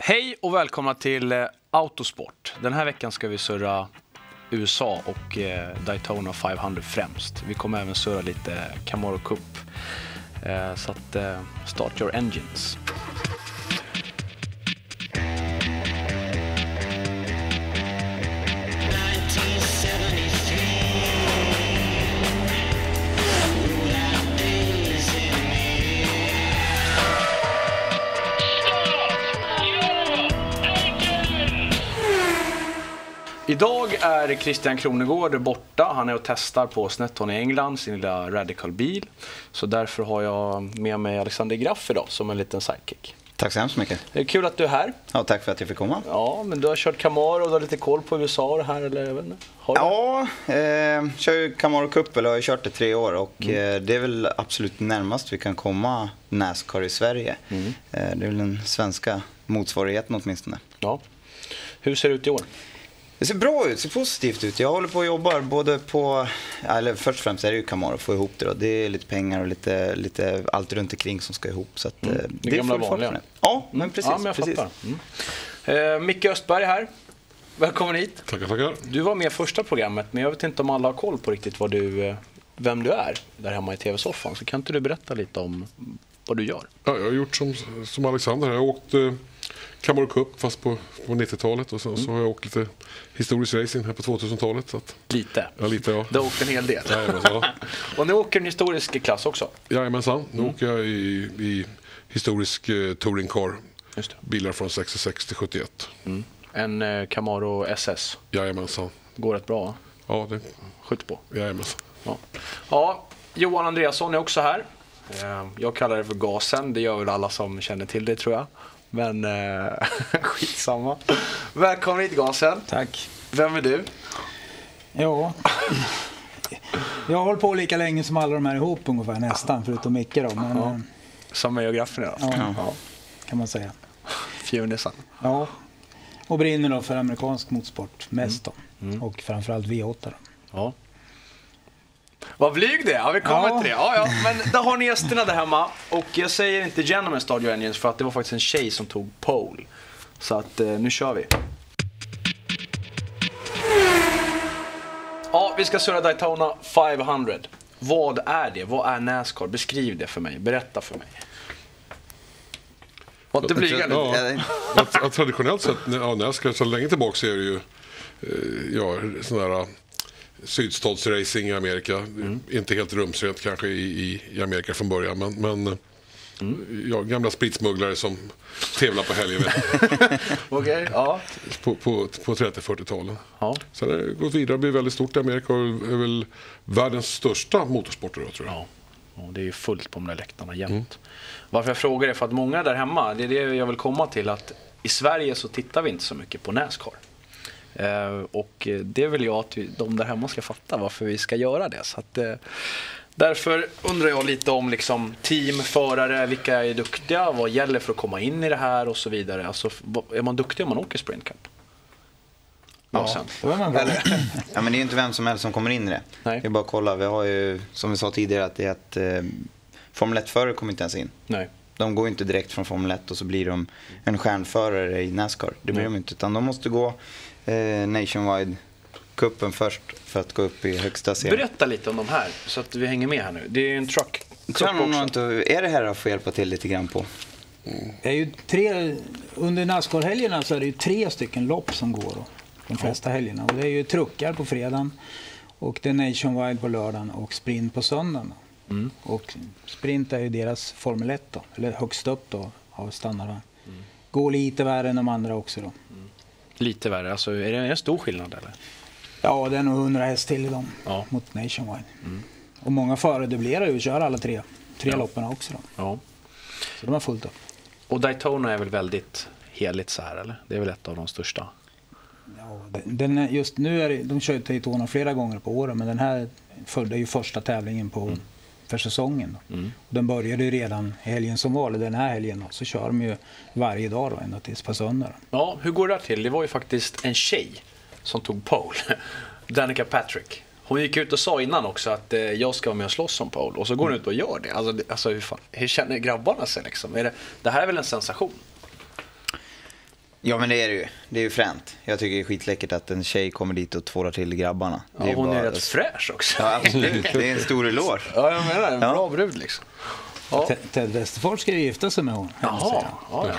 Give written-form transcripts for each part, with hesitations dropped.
Hej och välkomna till Autosport. Den här veckan ska vi surra USA och Daytona 500 främst. Vi kommer även surra lite Camaro Cup. Så att start your engines. Idag är Christian Kronegård borta. Han är och testar på Snetton i England, sin lilla Radical-bil. Så därför har jag med mig Alexander Graff idag som en liten sidekick. Tack så hemskt mycket. Det är kul att du är här. Ja, tack för att jag fick komma. Ja, men du har kört Camaro och du har lite koll på USA och det här, eller jag vet inte. Kör ju Camaro Cup, eller har jag kört det 3 år och det är väl absolut närmast vi kan komma NASCAR i Sverige. Det är väl den svenska motsvarigheten åtminstone. Ja. Hur ser det ut i år? Det ser bra ut, det ser positivt ut. Jag håller på och jobbar både på, eller först och främst är det ju Camaro att få ihop det då. Det är lite pengar och lite allt runt omkring som ska ihop. Så att, det är gamla vanliga. Ja, men precis. Ja, men jag fattar. Micke Östberg här. Välkommen hit. Tackar. Du var med i första programmet, men jag vet inte om alla har koll på riktigt vem du är där hemma i tv-soffan. Så kan inte du berätta lite om vad du gör? Ja, jag har gjort som Alexander. Jag har åkt Camaro Cup fast på 90-talet och så har jag åkt lite historisk racing här på 2000-talet. Så att, lite? Ja, lite, ja. Du har åkt en hel del. Jajamensan. Och nu åker en historisk klass också? Jajamensan. Nu åker jag i historisk touring car. Just det. Bilar från 66 till 71. En Camaro SS? Jajamensan. Går rätt bra? Ja, det skjuter på. Jajamensan. Ja, Johan Andreasson är också här. Jag kallar det för gasen. Det gör väl alla som känner till det, tror jag. Men skitsamma. Välkommen hit, gasen. Tack. Vem är du? Ja, jag har hållit på lika länge som alla de här ihop ungefär, nästan, förutom Micke då. Men, som geografen då? Ja, kan man säga. Fjunisan. Ja, och brinner då för amerikansk motorsport mest då. Och framförallt V8 då. Ja. Vad blyg det är, ja, vi kommer till det. Ja, men där har ni gästerna där hemma. Och jag säger inte gentlemen start your engines för att det var faktiskt en tjej som tog pole. Så att nu kör vi. Ja, vi ska surra Daytona 500. Vad är det? Vad är NASCAR? Beskriv det för mig. Berätta för mig. Var inte blyga nu? Ja, traditionellt sett, NASCAR så länge tillbaka är det ju sån där sydstatsracing i Amerika. Inte helt rumsrent kanske i Amerika från början, men gamla spritsmugglare som tävlar på helgen. Okej, ja. På 30-40-talen. Ja. Sen har det gått vidare och blivit väldigt stort i Amerika och är väl världens största motorsporter då, tror jag. Ja, det är ju fullt på de där läktarna jämt. Varför jag frågar är för att många där hemma, det är det jag vill komma till, att i Sverige så tittar vi inte så mycket på NASCAR. Och det vill jag att de där hemma ska fatta varför vi ska göra det. Så att, därför undrar jag lite om liksom, team, förare, vilka är duktiga, vad gäller för att komma in i det här och så vidare. Alltså, är man duktig om man åker Sprint Cup? Ja, då är man bra. Ja, men det är ju inte vem som helst som kommer in i det. Nej. Det är bara att kolla, vi har ju, som vi sa tidigare, att det är att Formel 1-förare kommer inte ens in. Nej. De går inte direkt från Formel 1 och så blir de en stjärnförare i NASCAR. Det blir de inte, utan de måste gå Nationwide Cupen först för att gå upp i högsta serien. Berätta lite om de här så att vi hänger med här nu. Det är ju en truck Cup också. Är det här att få hjälpa till lite grann på? Det är ju under NASCAR-helgerna så är det ju 3 stycken lopp som går då, de flesta helgerna. Och det är ju truckar på fredagen och det är Nationwide på lördagen och sprint på söndagen. Och sprint är ju deras Formel 1 då, eller högst upp då av standarden. Går lite värre än de andra också då. Lite värre, alltså är det en stor skillnad eller? Ja, det är nog 100 häst till i dem mot Nationwide. Och många förare dubblerar ju och kör alla tre loppen också då. Ja. Så de har fullt upp. Och Daytona är väl väldigt heligt så här, eller? Det är väl ett av de största. Ja, just nu är de kör Daytona flera gånger på året, men den här är ju första tävlingen för säsongen. Och den började ju redan helgen som var, den här helgen. Så kör de ju varje dag då, ända tills på söndag. Ja, hur går det till? Det var ju faktiskt en tjej som tog pole. Danica Patrick. Hon gick ut och sa innan också att jag ska vara med och slåss som pole. Och så går hon ut och gör det. Alltså hur känner grabbarna sig liksom? Det här är väl en sensation? Ja, men det är det ju. Det är ju fränt. Jag tycker det är skitläckert att en tjej kommer dit och tvålar till grabbarna. Ja, det är hon är bara... rätt fräsch också. Ja, absolut. Det är en stor eloge. Ja, jag menar en bra brud liksom. Ja. Ted Westerfors ska ju gifta sig med hon. Jaha. Ja.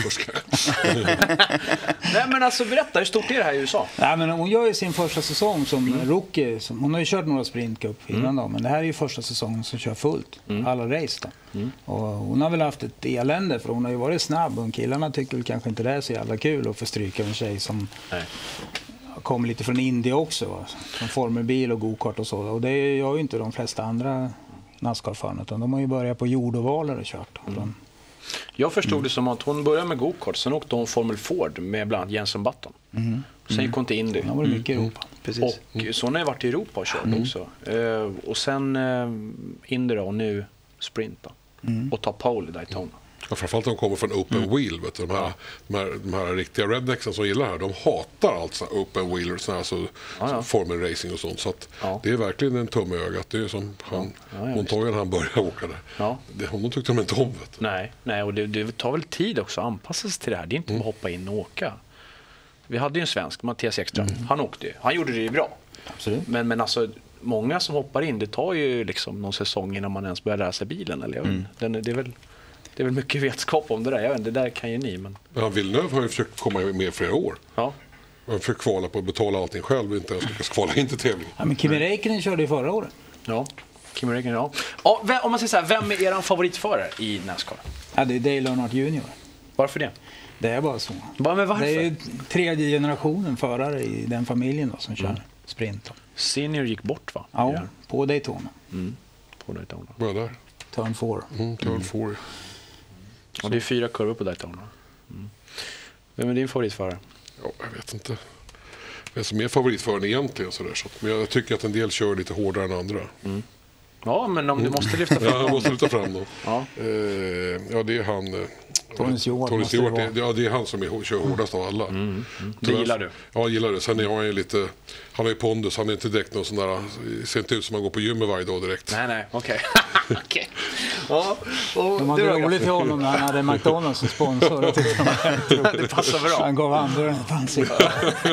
Nej, men alltså berätta, hur stort är det här i USA? Nej, men hon gör ju sin första säsong som rookie. Hon har ju kört några sprintcup innan då, men det här är ju första säsongen som kör fullt. Alla race då. Och hon har väl haft ett elände för hon har ju varit snabb och killarna tycker väl kanske inte det är så jävla kul att få stryka en tjej som kommer lite från Indien också. Va? Som formelbil och go-kart och så. Och det gör ju inte de flesta andra NASCAR-förarna, utan de har ju börjat på jordovaler och kört. Jag förstod det som att hon började med go-kart, sen åkte hon Formel Ford med bland annat Jenson Button. Sen gick hon till Indy. Hon har varit mycket i Europa. Precis. Och så hon har ju varit i Europa och kört också. Och sen Indy då, och nu sprint då. Och ta pole i Daytona. Ja, framförallt de kommer från open wheel. Vet du, de här riktiga rednecksen som gillar det här, de hatar alltså open wheel, alltså Formel Racing och sånt. Så att det är verkligen en tumme i ögat. Det är som Montoya han började åka där. Ja. Honom tyckte de inte om. Vet du. Nej, och det tar väl tid också att anpassa sig till det här. Det är inte bara att hoppa in och åka. Vi hade ju en svensk, Mattias Ekström. Han åkte ju. Han gjorde det ju bra. Absolut. Men alltså, många som hoppar in, det tar ju liksom någon säsong innan man ens börjar lära sig bilen. Eller det är väl mycket vetskap om det där. Jag vet inte, det där kan ju ni. Men... Ja, Villeneuve har ju försökt komma med i flera år. Ja. Han försöker kvala på att betala allting själv och inte ens lyckas kvala in till tävling. Ja, men Kimi Räikkönen körde ju förra året. Ja, Kimi Räikkönen, ja. Om man säger så här, vem är er favoritförare i NASCAR? Ja, det är Dale Earnhardt Jr. Varför det? Det är bara så. Men varför? Det är ju tredje generationen förare i den familjen då, som kör sprint. Senior gick bort, va? Ja, på Daytona. På Daytona. Vad är det? Turn 4. Turn 4. Och det är 4 kurvor på Daytona. Vem är din favoritförare? Ja, jag vet inte. Vem som är favoritföraren egentligen så där, så att, men jag tycker att en del kör lite hårdare än andra. Ja, men om du måste lyfta fram Ja, jag måste lyfta fram dem. Ja. Ja, det är han... Tony Stewart. Det är han som kör hårdast av alla. Det gillar du? Ja, jag gillar det. Sen är han ju lite... Han har ju pondus, han är inte direkt någon sån där... Ser inte ut som han går på gymmet varje dag direkt. Nej, okej. Okay. Ja, de hade roligt till honom när han hade McDonalds som sponsor. Det passar bra. Han gav andra en ansikte.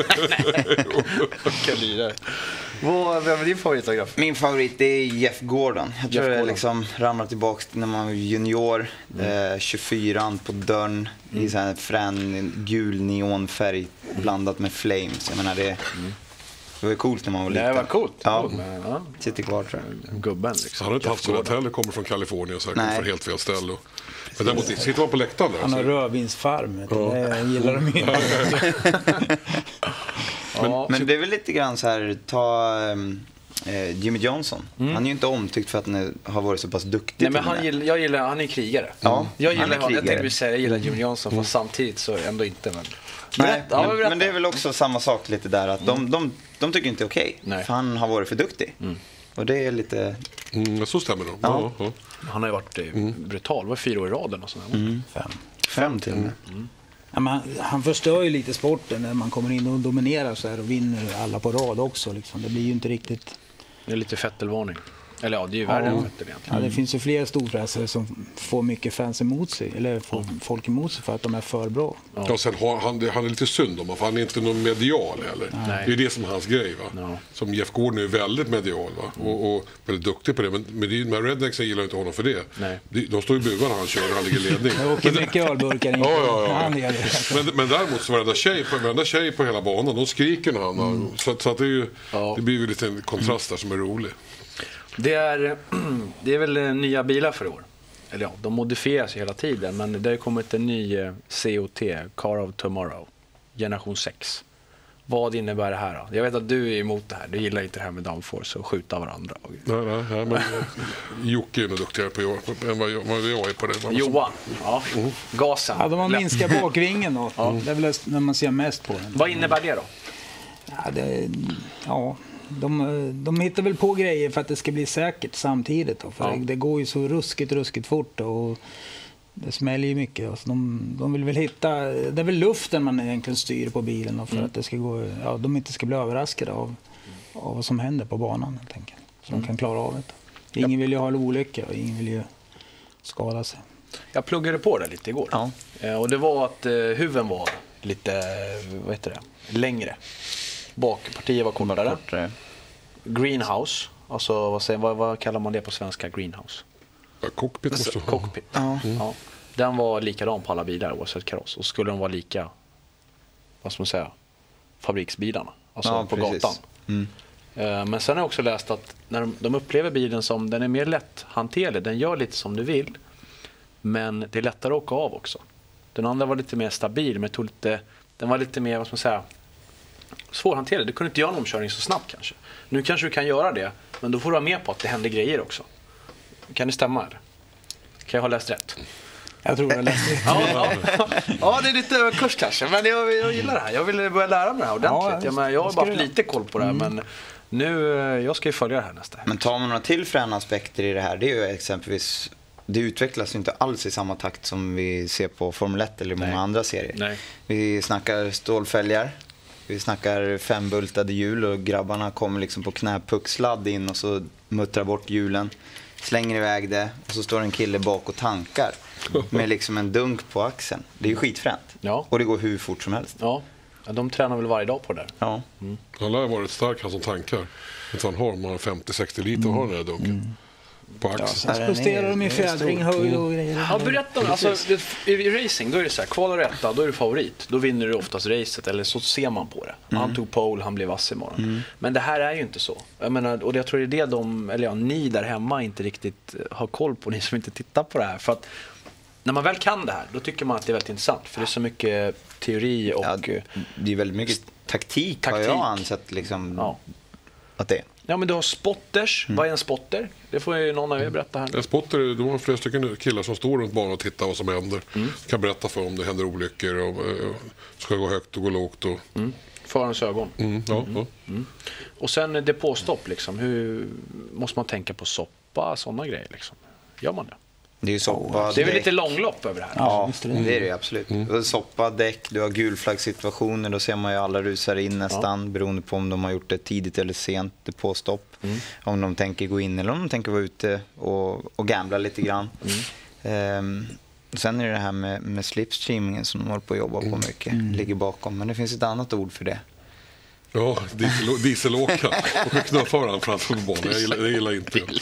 Vem är din favoritfotograf? Min favorit är Jeff Gordon. Jag tror det liksom ramlar tillbaka när man var junior. 24 på dörren i så här frän gul neonfärg blandat med flames. Jag menar det var coolt när man var liten. Det var coolt. Ja. Sitter kvar tror jag. Gubben liksom. Han har inte haft sådant heller, kommer från Kalifornien och säkert för helt fel ställe. Men däremot sitter man på läktaren där. Han har rödvinsfarm. Det gillar de ju. Men det är väl lite grann så här, ta Jimmy Johnson. Han är ju inte omtyckt för att han har varit så pass duktig. Nej, men han är krigare. Ja, jag gillar Jimmy Johnson, fast samtidigt så ändå inte. Men det är väl också samma sak lite där, att de tycker inte okej. För han har varit för duktig. Och det är lite... så stämmer det. Ja. Han har ju varit brutal. Var 4 år i raden och sådär. 5 till och med. Ja, men han förstör ju lite sporten när man kommer in och dominerar så här och vinner alla på rad också. Liksom. Det blir ju inte riktigt... Det är lite Vettel-varning. Eller ja, det är ju värre än Vettel egentligen. Ja, det finns ju fler storfräsare som får mycket fans emot sig. Eller får folk emot sig för att de är för bra. Ja, sen han är lite synd om för han är inte någon medial heller. Nej. Det är det som är hans grej. Va? No. Som Jeff Gordon är väldigt medial och väldigt duktig på det. Men de här rednecksen gillar inte honom för det. Nej. De står i buren när han kör och han ligger ledning. Det åker mycket ölburkar in. Ja. Men däremot så varenda tjej på hela banan, de skriker när han. Så att det är ju, det blir ju lite en kontrast där som är rolig. Det är väl nya bilar för år. Eller ja, de modifieras hela tiden. Men det har kommit en ny COT, Car of Tomorrow, generation 6. Vad innebär det här då? Jag vet att du är emot det här. Du gillar inte det här med downforce och skjuta varandra. Nej, men Jocke är nog duktigare på än vad jag är på det. Johan, gasen. Ja, de har minskat bakvingen då. Det är väl när man ser mest på den. Vad innebär det då? De hittar väl på grejer för att det ska bli säkert samtidigt då, för det går ju så ruskigt fort och det smäller ju mycket. Alltså de vill väl hitta, det är väl luften man egentligen styr på bilen då, för att det ska gå, de inte ska bli överraskade av vad som händer på banan helt enkelt. Så de kan klara av det. Ingen vill ju ha en olycka och ingen vill ju skada sig. Jag pluggade på det lite igår. Och det var att huven var lite, vad heter det, längre. Bakpartiet var kortare. Greenhouse, alltså vad kallar man det på svenska? Greenhouse. Cockpit måste Cockpit. Ja. Den var likadan på alla bilar oavsett kaross. Och skulle de vara lika, vad ska man säga, fabriksbilarna. Alltså på gatan. Men sen har jag också läst att när de upplever bilen som, den är mer lätthanterlig. Den gör lite som du vill. Men det är lättare att åka av också. Den andra var lite mer stabil. Men den var lite mer, vad ska man säga, svårhanterlig. Du kunde inte göra en omkörning så snabbt kanske. Nu kanske du kan göra det. Men då får du vara med på att det händer grejer också. Kan det stämma eller? Kan jag ha läst rätt? Jag tror jag läste det. Ja, det är lite kurs kanske. Men jag gillar det här. Jag vill börja lära mig det här ordentligt. Jag har bara haft lite koll på det här. Men nu, jag ska ju följa det här nästa. Men tar man några till fräna aspekter i det här, det är ju exempelvis, det utvecklas ju inte alls i samma takt som vi ser på Formel 1 eller många andra serier. Nej. Vi snackar stålfälgar, vi snackar 5-bultade hjul och grabbarna kommer liksom på knäpucksladd in och så muttrar bort hjulen, slänger iväg det och så står en kille bak och tankar med liksom en dunk på axeln. Det är ju skitfränt. Ja. Och det går hur fort som helst. Ja, de tränar väl varje dag på det där. Ja. Han lär varit stark, han som tankar. Inte han har, man har 50-60 liter har den där dunken. På axeln. Sen justerar de i fjädring, höjd och grejer. Ja, berätta. Alltså, i racing, då är det så här, kvalar du etta, då är du favorit. Då vinner du oftast racet, eller så ser man på det. Han tog pole, han blev vass imorgon. Men det här är ju inte så. Jag menar, och jag tror det är det ni där hemma inte riktigt har koll på, ni som inte tittar på det här. För att när man väl kan det här, då tycker man att det är väldigt intressant. För det är så mycket teori och... Ja, det är väldigt mycket taktik. Har jag ansett liksom att det är. Ja, men du har spotters. Vad är en spotter? Det får ju någon av er berätta här. En spotter, de har flera stycken killar som står runt banan och tittar vad som händer. Kan berätta för om det händer olyckor och ska gå högt och gå lågt. Och... Förarens ögon. Ja. Och sen depåstopp liksom. Hur måste man tänka på soppa, sådana grejer liksom? Gör man det? Det är ju soppa, det är väl lite långlopp över det här? Ja, det är det absolut. Soppa, däck, du har gulflaggsituationer, då ser man ju alla rusar in nästan, beroende på om de har gjort det tidigt eller sent depåstopp. Om de tänker gå in eller om de tänker vara ute och gambla lite grann. Sen är det här med slipstreamingen som de håller på att jobba på mycket, ligger bakom. Men det finns ett annat ord för det. Ja, dieselåka. Och knuffa varandra framför banan. Det gillar inte jag.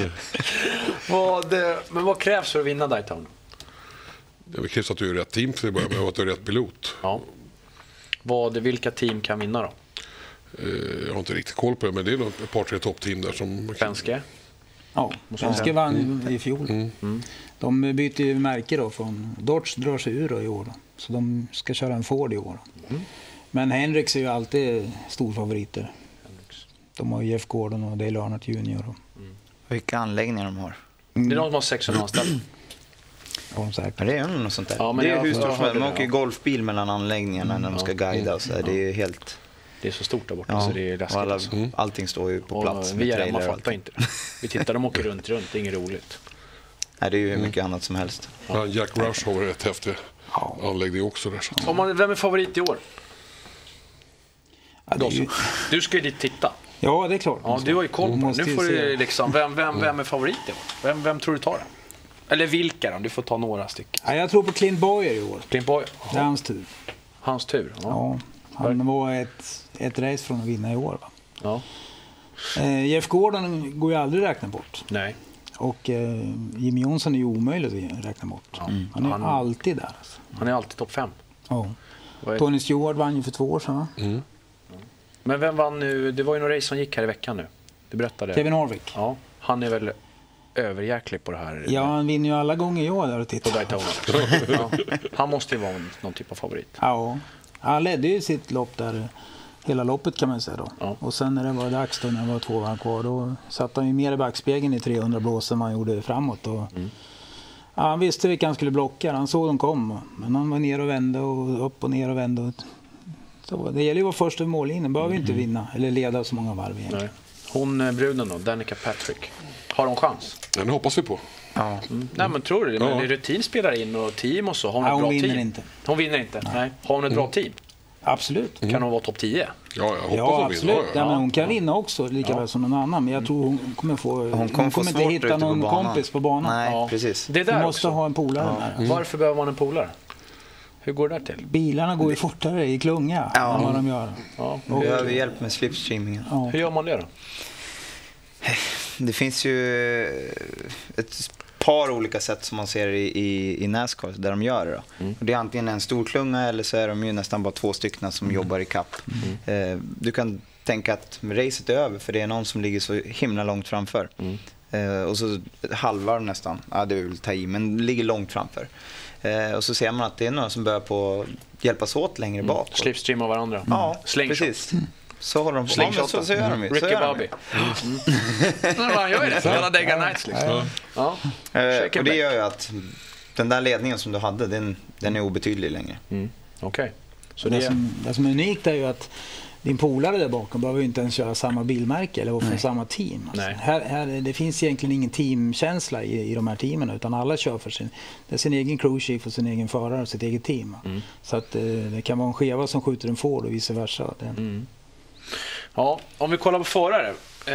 Men vad krävs för att vinna Daytona? Det krävs att du är rätt team till att börja med och att du är rätt pilot. Ja. Vilka team kan vinna då? Jag har inte riktigt koll på det, men det är nog ett par, 3 toppteam där som... Penske? Ja, Penske vann i fjol. De byter ju märke då från... Dodge drar sig ur då i år då. Så de ska köra en Ford i år. Men Hendrix är ju alltid storfavoriter. De har Jeff Gordon och Dale Earnhardt Jr. Vilka anläggningar de har. Det är någon som har 600 anställda. Ja, det är något sånt där. Ja, men det är hur stort som helst. Man åker golfbil mellan anläggningarna när de ska guida och så här. Det är helt... Det är så stort där borta så det är läskigt. Allting står ju på plats. Vi är hemma, fattar inte det. Vi tittar, de åker runt, det är inget roligt. Nej, det är ju hur mycket annat som helst. Ja, Jack Rush har rätt häftig anläggning också där. Vem är favorit i år? Du ska ju dit titta. Ja, det är klart. Ja, du har ju koll på det. Nu får du liksom, vem är favorit i år? Vem tror du tar det? Eller vilka då? Du får ta några stycken. Ja, jag tror på Clint Bowyer i år. Clint Bowyer? Det är hans tur. Hans tur? Ja, han var ett race från att vinna i år. Va? Ja. Jeff Gordon går ju aldrig att räkna bort. Nej. Och Jimmy Johnson är ju omöjligt att räkna bort. Ja. Han är alltid där. Alltså. Han är alltid topp 5. Ja. Tony Stewart vann ju för 2 år sedan. Men vem vann nu? Det var ju någon race som gick här i veckan nu. Du berättade. Kevin Harvick. Ja, han är väl överjäklig på det här. Ja, han vinner ju alla gånger jag är där och tittar. På Daytona. Ja. Han måste ju vara någon typ av favorit. Ja, han ledde ju sitt lopp där. Hela loppet kan man säga då. Ja. Och sen när det var dags då, när det var 2 varv kvar, då satt han ju mer i backspegeln i 300 blås än man gjorde framåt. Och, han visste vilka han skulle blocka, han såg dem kom. Men han var ner och vände och upp och ner och vände. Så det gäller ju att vara först över mållinjen, behöver inte vinna eller leda så många varv egentligen. Nej. Hon bruden då, Danica Patrick. Har de chans? Den hoppas vi på. Ja. Nej, men tror du det? Men rutin spelar in och team och så. Har hon ett bra team? Inte. Hon vinner inte? Nej. Har hon ett bra team? Absolut. Kan hon vara topp 10? Ja, jag hoppas hon absolut. Ja, men hon kan vinna också lika väl som någon annan. Men jag tror hon kommer få... Hon kommer inte hitta någon kompis på banan. Nej, precis. Det där hon måste också ha en polare där. Varför behöver man en polare? Hur går det där till? Bilarna går ju fortare i klunga än vad de gör. Ja. Vi behöver hjälp med slipstreamingen. Ja. Hur gör man det då? Det finns ju ett par olika sätt som man ser i NASCAR där de gör det då. Och det är antingen en stor klunga eller så är de ju nästan bara 2 stycken som jobbar i kapp. Du kan tänka att racet är över för det är någon som ligger så himla långt framför. Och så halvar nästan, ja det vill ta i, men ligger långt framför. Och så ser man att det är några som börjar på hjälpas åt längre bak. Slipstreama varandra. Ja, Slingshot. Precis. Så håller de på. Slingshot. Så gör de ju. Ricky Bobby. Man gör ju det. Hela Dega Nights liksom. Ja. Och det gör ju att den där ledningen som du hade, den är obetydlig längre. Okej. Så Det som är unikt är ju att din polare där bakom behöver ju inte ens köra samma bilmärke eller vara från samma team. Alltså, här, det finns egentligen ingen teamkänsla i de här teamen, utan alla kör för sin egen crew chief och sin egen förare och sitt eget team. Så att det kan vara en skeva som skjuter en Ford och vice versa. Ja, om vi kollar på förare.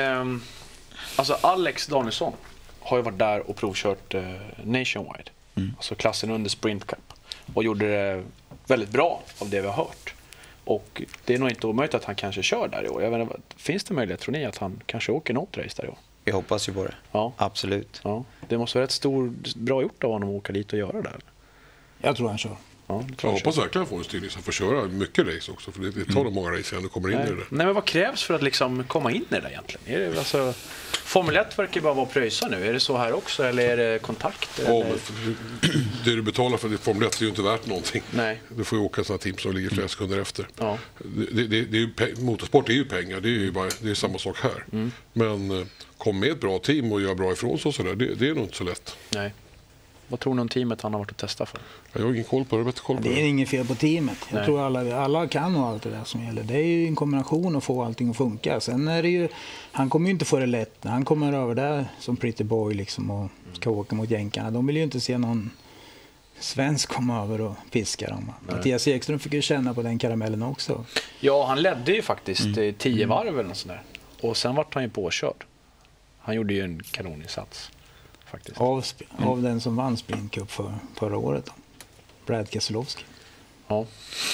Alltså Alex Danielsson har ju varit där och provkört Nationwide. Alltså klassen under Sprint Cup. Och gjorde det väldigt bra av det vi har hört. Och det är nog inte omöjligt att han kanske kör där i år. Jag vet inte, finns det möjlighet, tror ni, att han kanske åker något race där i år? Jag hoppas ju på det. Ja. Absolut. Ja. Det måste vara rätt bra gjort av honom att åka dit och göra det där. Jag tror han kör. Ja, Jag hoppas verkligen få en styrning som får köra mycket race också. För det tar många race innan du kommer in i det. Nej, men vad krävs för att liksom komma in i det där egentligen? Är det, alltså, Formel 1 verkar bara vara pröjsa nu. Är det så här också? Eller är det kontakt? Ja, eller? men det du betalar för ditt Formel 1 är ju inte värt någonting. Nej. Du får ju åka sådana team som ligger flera sekunder efter. Ja. Det är ju, motorsport är ju pengar, det är ju bara, det är samma sak här. Men kom med ett bra team och gör bra ifrån sig och sådär, det är nog inte så lätt. Nej. Vad tror ni om teamet han har varit och testat för? Jag har ingen koll på det, bättre koll på Det är inget fel på teamet. Jag Nej. tror alla kan och allt det där som gäller. Det är ju en kombination att få allting att funka. Sen är det ju, han kommer ju inte få det lätt när han kommer över där som pretty boy liksom och ska åka mot jänkarna. De vill ju inte se någon svensk komma över och piska dem. Mattias Ekström fick ju känna på den karamellen också. Ja, han ledde ju faktiskt 10 varv eller något sånt där. Och sen vart han ju påkörd. Han gjorde ju en kanoninsats faktiskt. Av den som vann Sprint Cup förra året då. Brad Keselowski. Ja.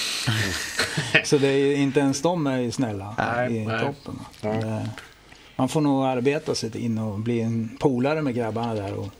Så det är ju, inte ens de är ju snälla i toppen. Ja. Man får nog arbeta sig in och bli en polare med grabbarna där och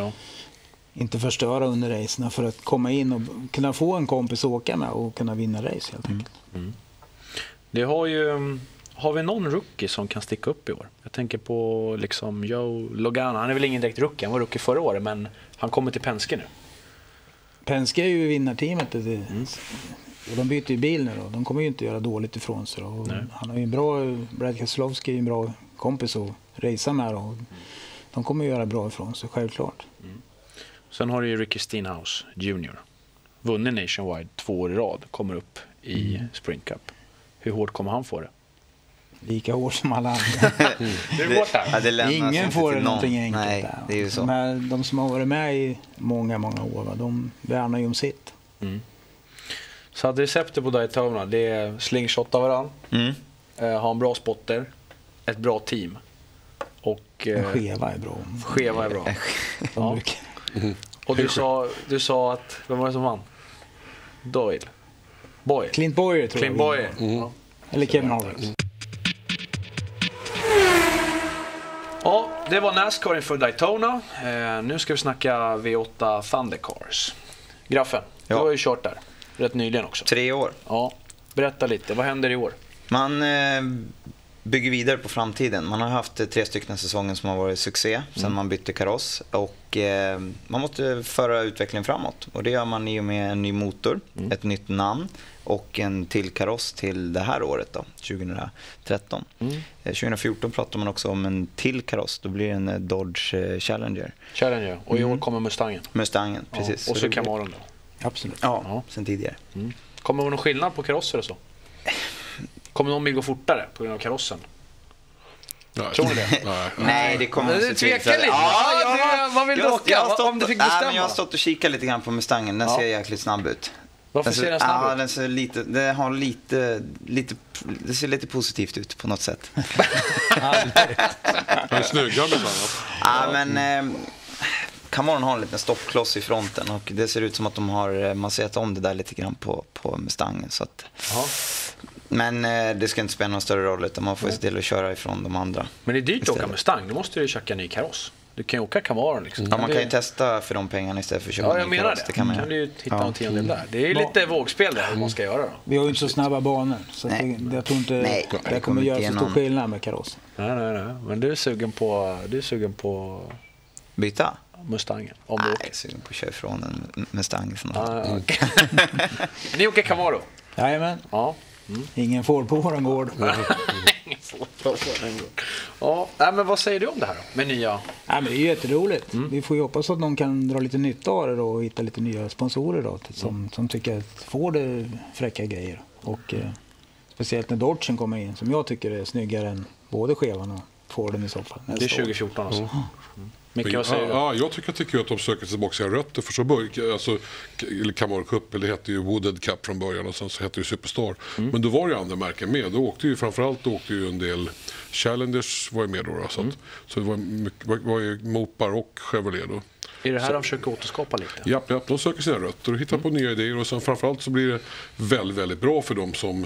inte förstöra under racerna för att komma in och kunna få en kompis att åka med och kunna vinna race helt enkelt. Det har vi någon rookie som kan sticka upp i år? Jag tänker på liksom Joe Logano. Han är väl ingen direkt rookie, han var rookie förra året, men han kommer till Penske nu. Penske är ju vinnarteamet och de byter ju bil nu då. De kommer ju inte göra dåligt ifrån sig då. Han har ju en bra, Brad Keselowski är en bra kompis att racea med då. De kommer ju göra bra ifrån sig, självklart. Sen har du ju Ricky Stenhouse Jr. Vunnit Nationwide 2 år i rad, kommer upp i Sprint Cup. Hur hårt kommer han få det? Lika hårt som alla andra. Det är hårt här. Ingen får det någonting enkelt. Nej, där. det är ju så. De som har varit med i många år, de värnar ju om sitt. Så att receptet på Daytona, det är slingshotta varann. Ha en bra spotter. Ett bra team. Och skeva är bra. Skeva är bra. Ja. Och du sa att, vem var det som vann? Boyle. Clint Bowyer tror jag. Clint Bowyer. Ja. Eller Kevin Harvick. Ja, det var NASCAR inför Daytona. Nu ska vi snacka V8 Thundercars. Graffen, du har ju kört där. Rätt nyligen också. 3 år. Ja, berätta lite. Vad händer i år? Man bygger vidare på framtiden. Man har haft 3 stycken säsonger som har varit succé sen man bytte kaross. Och man måste föra utvecklingen framåt. Och det gör man i och med en ny motor, ett nytt namn och en till kaross till det här året då, 2013. 2014 pratar man också om en till kaross. Då blir det en Dodge Challenger. Challenger. Och i år kommer Mustangen. Mustangen, precis. Ja. Och så Camaron då. Absolut. Ja, sen tidigare. Kommer det någon skillnad på karosser och så? Kommer någon bil gå fortare på grund av karossen? Tror ni det? Nej, det kommer det tvekar lite. Vad vill du åka? Om du fick bestämma. Jag har stått och kikat lite grann på Mustangen. Den ser jäkligt snabb ut. Varför ser den snabb ut? Den ser lite, det ser lite positivt ut på något sätt. Han är snyggare med annat. Ja, men Camaron har en liten stoppkloss i fronten och det ser ut som att de har masserat om det där lite grann på Mustangen. Så att, men det ska inte spela någon större roll utan man får se till att köra ifrån de andra. Men det är dyrt att åka Mustang, då måste du köpa en ny kaross. Du kan ju åka Camaron liksom. Ja, man kan ju testa för de pengarna istället för att köpa en ny kaross. Det kan man du ju hitta någon tiondel där. Det är lite vågspel där hur man ska göra då. Vi har ju inte så snabba banor, så jag tror inte det kommer göra så stor skillnad med karossen. Nej. Men du är sugen på byta? Mustangen. Nej, jag är sugen på att köra ifrån en Mustang. Ni åker Camaro? Jajamän. Ja. Ingen får på våran gård. Ja, men vad säger du om det här då? Med nya... Ja, men det är ju jätteroligt. Vi får ju hoppas att någon kan dra lite nytta av det då och hitta lite nya sponsorer då, som tycker att får det fräcka grejer. Och speciellt när Dodgen kommer in, som jag tycker är snyggare än både Chevan och Forden i så fall. Det är 2014 alltså. Jag tycker att de söker tillbaka sina rötter. För så eller Camaro Cup, eller det hette ju Wooded Cup från början och sen så hette det ju Superstar. Men då var det ju andra märken med. Då åkte ju framförallt en del Challengers var ju med då. Så det var ju Mopar och Chevrolet då. Är det här de försöker återskapa lite? Ja, de söker sina rötter och hittar på nya idéer och sen framförallt så blir det väldigt, väldigt bra för dem som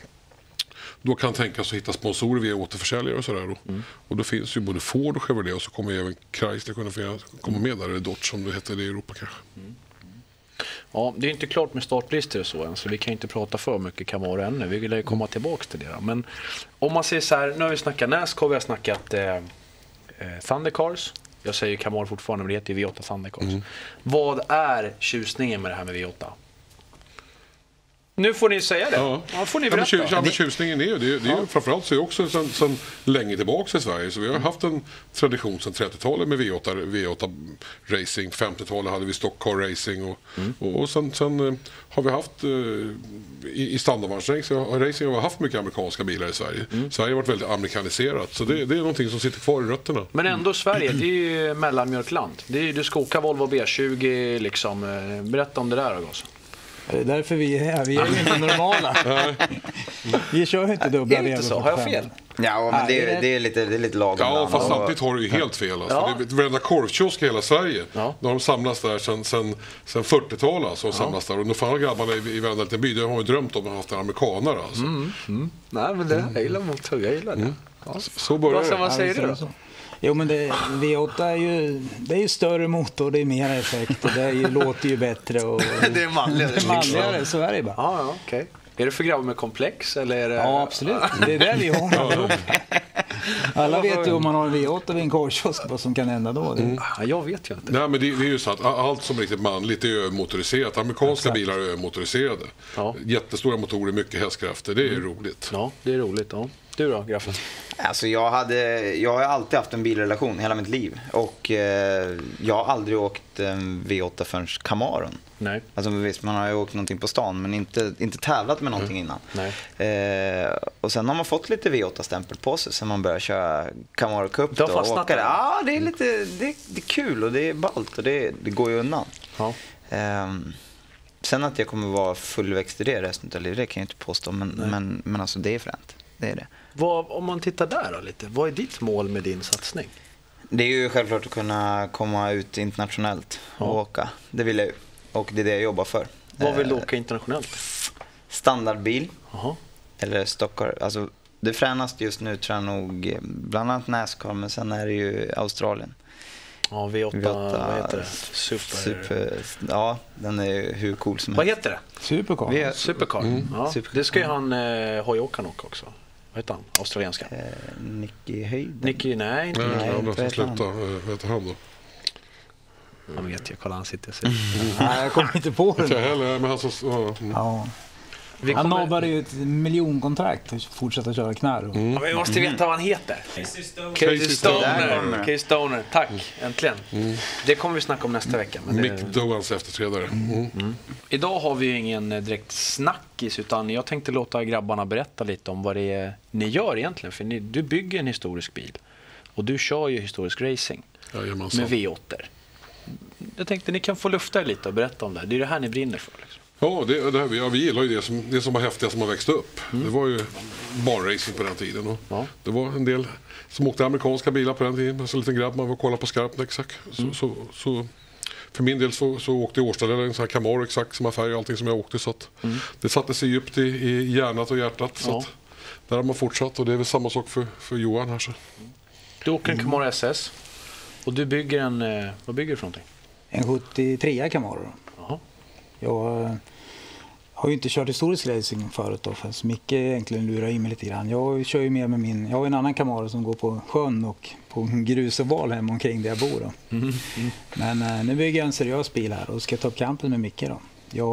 då kan tänka sig att hitta sponsorer via återförsäljare och sådär då. Och då finns ju både Ford och Chevrolet och så kommer även Chrysler kunna komma med där, eller Dodge som det heter i Europa kanske. Ja, det är inte klart med startlistor och så än, så vi kan inte prata för mycket Camaro ännu. Vi vill ju komma tillbaka till det då. Men om man säger så här, nu har vi snackat NASCAR, vi har snackat Thundercars. Jag säger Camaro fortfarande, men det heter ju V8 Thundercars. Vad är tjusningen med det här med V8? Nu får ni säga det. Ja, får ni berätta. Tjusningen är ju det. Framförallt så är det också sen länge tillbaka i Sverige. Så vi har haft en tradition sedan 30-talet med V8 racing. 50-talet hade vi Stockcar racing och sen har vi haft i standardvagnsracing har vi haft mycket amerikanska bilar i Sverige. Sverige har varit väldigt amerikaniserat. Så det är någonting som sitter kvar i rötterna. Men ändå Sverige, det är ju mellanmjölkland. Du ska åka Volvo B20 liksom. Berätta om det där då. Det är därför vi är här. Vi är ju inte normala. Vi kör ju inte dubbla vevar. Är det inte så? Har jag fel? Ja, men det är lite lagom. Ja, fast samtidigt har du ju helt fel. Alltså. Ja. Det är varenda korvkiosk i hela Sverye. Ja. Då har de samlats där sen 40-talet. Alltså, samlas där. Och nu fan grabbarna i varenda liten by, det har ju drömt om att ha haft en amerikanare. Alltså. Nej, men det jag gillar mot jag gillar det. Ja. Så börjar det. Vad säger du då? Jo, men V8 är ju större motor, det är mer effekt och det låter ju bättre. Och det är manligare. Så är det bara. Ja, okej. Är det för grabbar med komplex? Eller är det... Ja, absolut. Det är det vi har. Alla vet ju om man har en V8 vid en korvkiosk vad som kan hända då. Jag vet ju inte. Nej, men det är ju så att allt som är riktigt manligt är övermotoriserat. Amerikanska bilar är övermotoriserade. Ja. Jättestora motorer, mycket hästkrafter. Det är roligt. Ja, det är roligt. Ja. Du då, Graffen? Alltså jag har alltid haft en bilrelation hela mitt liv. Och jag har aldrig åkt en V8 förrän Camaron. Nej. Alltså visst, man har ju åkt någonting på stan men inte tävlat med någonting innan. Nej. Och sen har man fått lite V8-stämpel på sig sen man börjar köra Camaro Cup. Du har fastnat där? Ja, det är lite det är kul och det är ballt och det går ju undan. Ja. Sen att jag kommer vara fullväxt i det resten av livet, det kan jag inte påstå. Men alltså det är fränt. Det är det. Om man tittar där då lite, vad är ditt mål med din satsning? Det är ju självklart att kunna komma ut internationellt och åka. Det vill jag ju. Och det är det jag jobbar för. Vad vill du åka internationellt? Standardbil. Eller Stockholm. Alltså, det fränaste just nu tror jag nog bland annat NASCAR, men sen är det ju Australien. Ja, V8 vad heter det? Super. Ja, den är ju hur cool som helst. Vad heter det? Supercar. Supercar. Ja. Det ska ju han hojåkaren också. Vad heter han? Australienska? Nicky Höjd. Nicky, nej. Han som slutar. Vad heter han då? Han vet jag, kolla han sitter. Nej, jag kommer inte på det. Inte heller, men han så... Ja. Han nobbade ju ett miljonkontrakt och fortsätta köra knarr. Ja, vi måste veta vad han heter. Casey Stoner. Tack, äntligen. Det kommer vi snacka om nästa vecka. Men Mick Dovans efterträdare. Idag har vi ju ingen direkt snackis, utan jag tänkte låta grabbarna berätta lite om vad det är ni gör egentligen. För du bygger en historisk bil och du kör ju historisk racing med V8. Jag tänkte ni kan få lufta lite och berätta om det. Det är det här ni brinner för. Liksom. Ja, vi gillar ju det som var häftiga som har växt upp. Det var ju barracing på den tiden. Och det var en del som åkte amerikanska bilar på den tiden. Så en liten grabb, man var och kollade på skarpt exakt. Så för min del så åkte jag Årstadella en sån här Camaro exakt samma färg och allting som jag åkte. Så att det satte sig djupt i hjärnat och hjärtat. Så att där har man fortsatt och det är väl samma sak för Johan här. Så. Du åker en Camaro SS och du bygger vad bygger du för någonting? En 73 Camaro. Jaha. Jag har ju inte kört historisk racing förut då, för Micke egentligen lurar i mig lite grann. Jag kör ju mer med jag har en annan Camaro som går på sjön och på en grus och val hemma omkring där jag bor då. Men nu bygger jag en seriös bil här och ska ta upp kampen med Micke då. Jag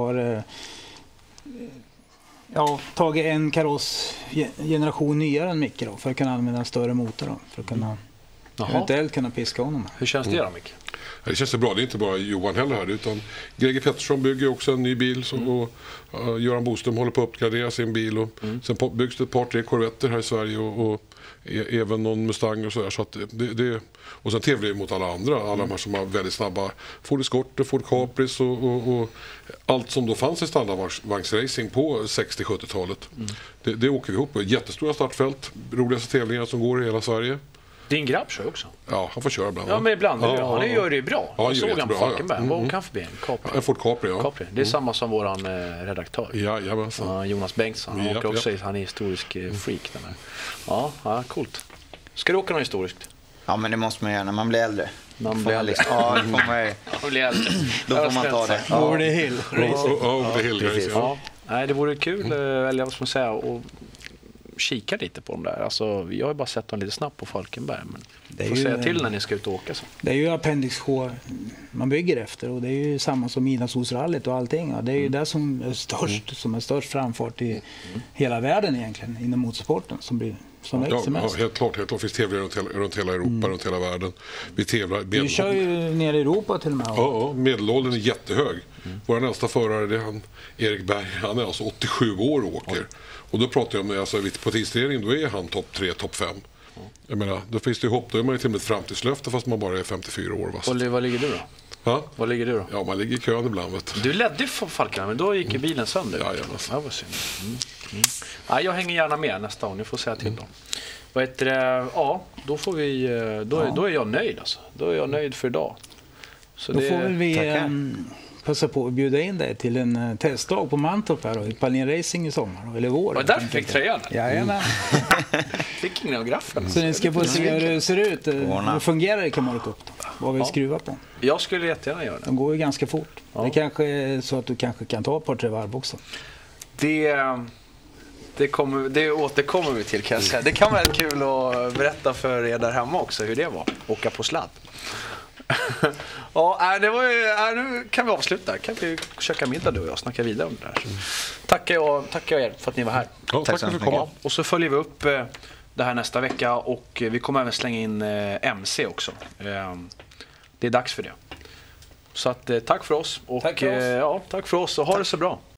har tagit en kaross generation nyare än Micke då, för att kunna använda en större motor då, för att kunna eventuellt kunna piska honom. Hur känns det då, Micke? Det känns bra, det är inte bara Johan heller här utan Greger Pettersson bygger också en ny bil och Göran Boström håller på att uppgradera sin bil och sen byggs det ett par, 3 Corvetter här i Sverige och även någon Mustang och sådär så att och sen tävlar vi mot alla andra, alla de här som har väldigt snabba Ford Escort, Ford Capris och allt som då fanns i standardvagnsracing på 60-70-talet. Det åker vi ihop på, jättestora startfält, roligaste tävlingar som går i hela Sverige. Din grabb kör också? Ja, han får köra ibland. Ja, men ibland. Han gör det ju bra. Ja, jag såg han på Falkenberg. Vad åker han förbi? En Ford Capri, ja. Capri. Det är samma som våran redaktör. Ja, Jonas Bengtsson. Han åker också, han är historisk freak. Den här. Ja, coolt. Ska du åka något historiskt? Ja, men det måste man göra när man blir äldre. Man blir äldre. Ja, det får man. Man blir äldre. Då får man ta det. Over the hill. Over the hill racing. Ja. Nej, det vore kul, eller vad ska man säga, och kika lite på dem där. Alltså, jag har bara sett dem lite snabbt på Falkenberg, men det får säga till när ni ska ut och åka. Så. Det är ju Appendix H man bygger efter och det är ju samma som Midnattssolsrallyt och allting. Ja. Det är ju det som är störst framfart i hela världen egentligen inom motorsporten som växer mest. Ja, helt klart. Det finns tävlingar runt hela Europa, runt hela världen. Vi kör ju ner i Europa till och med. Ja, medelåldern är jättehög. Vår nästa förare, det är Erik Berg, han är alltså 87 år och åker. Och då pratar jag om, alltså på tidsträningen, då är han topp 3, topp 5. Jag menar, då finns det ju hopp, då är man ju till och med ett framtidslöfte fast man bara är 54 år. Vad ligger du då? Ha? Vad ligger du då? Ja, man ligger i kön ibland, vet du. Du ledde för Falkenberg, men då gick ju bilen sönder. Ja, det var synd. Ja, jag hänger gärna med nästa år, ni får säga till då. Ja, då får vi, då är jag nöjd alltså. Då är jag nöjd för idag. Så då får vi passa på att bjuda in dig till en testdag på Mantorp här då, i Palin Racing i sommar, eller vår. Var det därför fick tröjan? Jajamän. Fick ingen av graffen. Så ni ska få se hur det ser ut. Hur fungerar det Camaro Cup då? Vad vi skruvar på. Jag skulle jättegärna göra det. De går ju ganska fort. Det kanske är så att du kanske kan ta ett par 3 varv också. Det återkommer vi till, kan jag säga. Det kan vara kul att berätta för er där hemma också hur det var. Åka på sladd. Ja, det var ju, nu kan vi avsluta. Kan vi käka middag du och jag snacka vidare om det där. Tackar jag er för att ni var här. Ja, tack för att du kom. Och så följer vi upp det här nästa vecka och vi kommer även slänga in MC också. Det är dags för det. Så att tack för oss och tack för oss och ha det så bra.